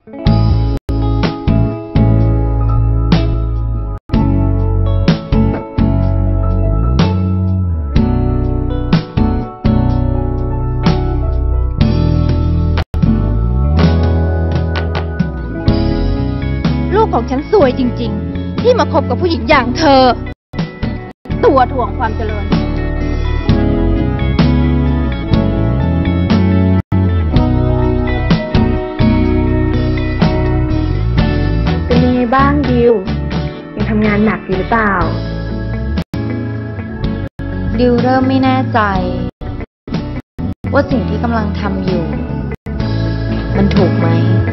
ของฉันสวยจริงๆที่มาคบกับผู้หญิงอย่างเธอตัวถ่วงความเจริญเป็นยังไงบ้างดิวยังทำงานหนักอยู่หรือเปล่าดิวเริ่มไม่แน่ใจว่าสิ่งที่กำลังทำอยู่มันถูกไหม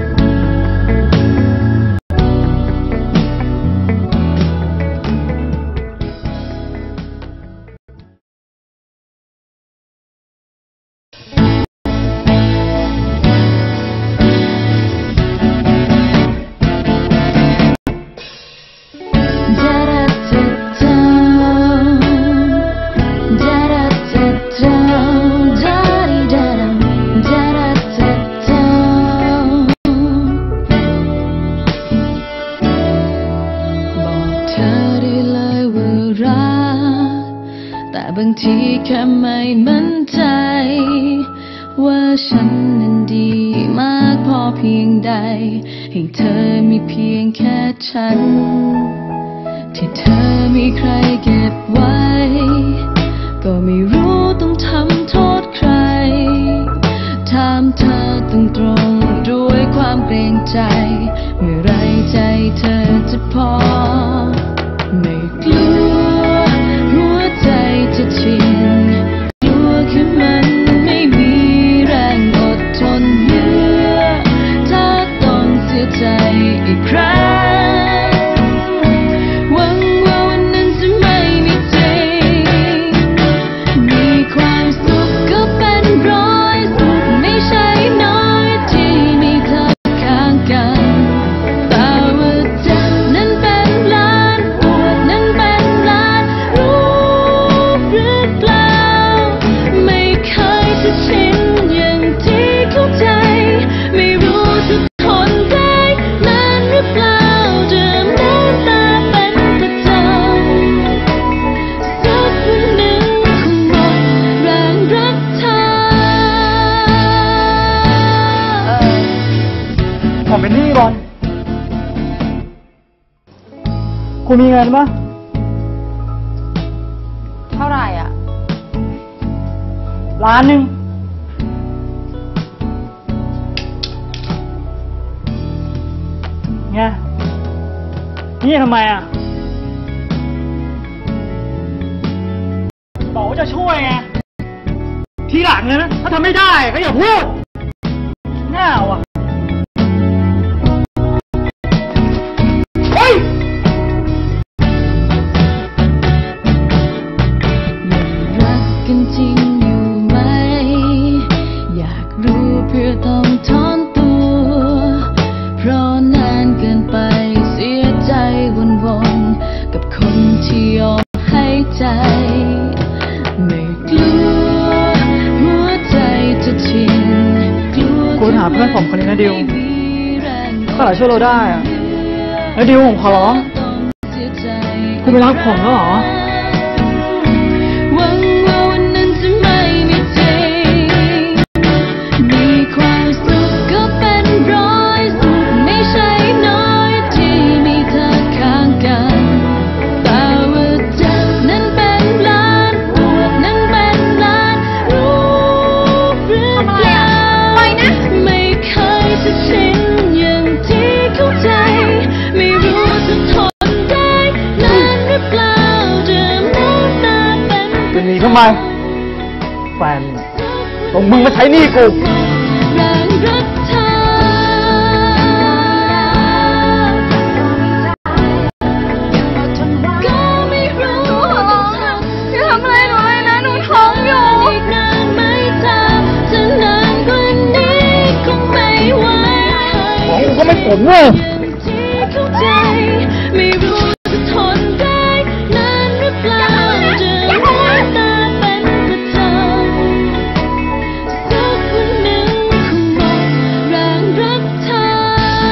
บางทีแค่ไม่มั่นใจว่าฉันนั้นดีมากพอเพียงใดให้เธอมีเพียงแค่ฉันที่เธอมีใครเก็บไว้ก็ไม่รู้ต้องทำโทษใครถามเธอตรงๆด้วยความเกรงใจเมื่อไรใจเธอจะพอไม่กลัวหัวใจจะชินกลัวแค่มันไม่มีแรงอดทนเหลือถ้าต้องเสียใจอีกครั้งหวังว่าวันนั้นจะไม่มีจริงมีความสุขก็เป็นร้อยสุขไม่ใช่น้อยที่มีเธอข้างกันแต่ว่าเจ็บนั้นเป็นล้านปวดนั้นเป็นล้านรู้หรือเปล่าไม่เคยจะชินอย่างที่เข้าใจไม่รู้จะทนได้นานหรือเปล่าเดิมน้ำตาเป็นประจำสักวันหนึ่งคงหมดแรงรักเธอผมเป็นหนี้ก่อนคุณมีเงินปะเท่าไหร่อ่ะ 1,000,000ไงนี่ทำไมอ่ะบอกว่าจะช่วยไงทีหลังเลยนะถ้าทำไม่ได้ก็อย่าพูดหน้าว่ะเฮ้ยรักกันจริงอยู่ไหมอยากรู้เพื่อต้องถอนตัวเพราะนานเกินไปเสียใจวนๆกับคนที่ยอมให้ใจไม่กลัวหัวใจจะชินกลัวคุณหาเพื่อนผมคนนี้นะดิวก็หลายช่วยเราได้อะแล้วดิวผมขอร้องคุณไม่รักผมแล้วเหรอหวังว่าวันนั้นจะไม่มีจริงมีความสุขก็เป็นร้อยสุขไม่ใช่น้อยที่มีเธอข้างกันแต่ว่าเจ็บนั้นเป็นล้านปวดนั้นเป็นล้านรู้หรือเปล่าไม่เคยจะชินอย่างที่เข้าใจไม่รู้จะทนได้นานหรือเปล่าเดิมน้ำตาเป็นจะหนีทำไมแฟนส่งมึงมาใช้หนี้กูแรงรักเธอก็ไม่รู้จะทำอะไรหนูเลยนะหนูท้องอยู่อีกนานไหมถ้าจะนานกว่านี้คงไม่ไหวของกูก็ไม่ผลเว้ยที่เข้าใจไม่รู้จะทนได้นานหรือเปล่าเดิมน้ำตาเป็นประจำสักวันหนึ่งคงหมดแรงรักเธอ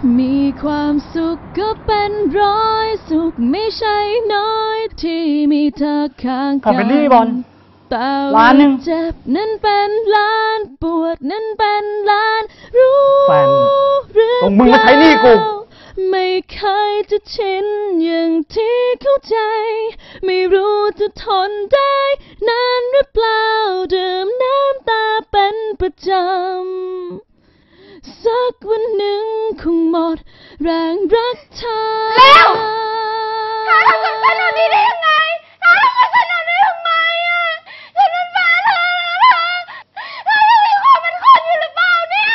มีความสุขก็เป็นร้อยสุขไม่ใช่น้อยที่มีเธอข้างกันขอเป็นหนี้บอลแต่ล้านหนึ่งเจ็บนั้นเป็นล้านปวดนั้นเป็นล้านรู้แฟนหรือส่งมึงมาใช้หนี้กูไม่เคยจะชินอย่างที่เข้าใจไม่รู้จะทนได้นานหรือเปล่าดื่มน้ำตาเป็นประจำสักวันหนึ่งคงหมดแรงรักเธอเร็ว เธอทำกับฉันแบบนี้ได้ยังไงเธอทำกับฉันแบบนี้ทำไมอ่ะฉันเป็นแฟนเธอนะเธอยังมีความเป็นคนอยู่หรือเปล่าเนี่ย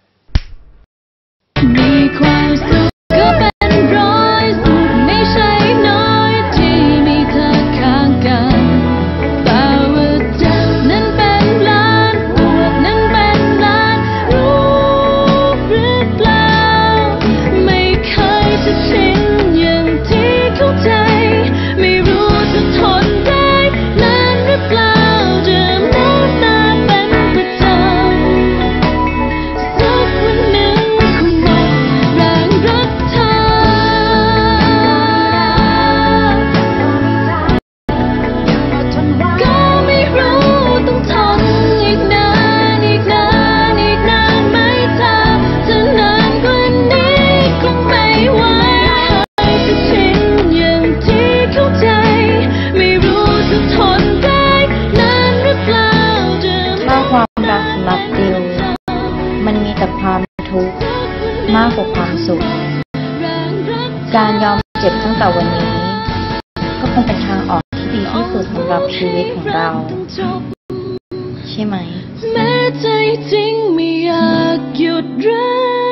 มีความสุขก็เป็นร้อยสุขไม่ใช่น้อยที่มีเธอข้างกันแต่ว่าเจ็บนั้นเป็นล้านปวดนั้นเป็นล้านรู้หรือเปล่าไม่เคยจะชินอย่างที่เข้าใจไม่รู้จะทนได้นานหรือเปล่าดื่มน้ำตาเป็นประจำสักวันหนึ่งคงหมดแรงรักเธอก็ไม่รู้ต้องทนอีกนานอีกนานอีกนานไหมเธอจะนานกว่านี้คงไม่ไหวเคยจะชินอย่างที่เข้าใจไม่รู้จะทนได้นานหรือเปล่าดื่มถ้าความรักสำหรับดิวมันมีแต่ความทุกข์มากกว่าความสุข การยอมเจ็บตั้งแต่วันนี้ ก็คงเป็นทางออกที่ดีที่สุดสำหรับชีวิตของเรา ใช่ไหมแม้ใจจริงไม่อยากหยุดรัก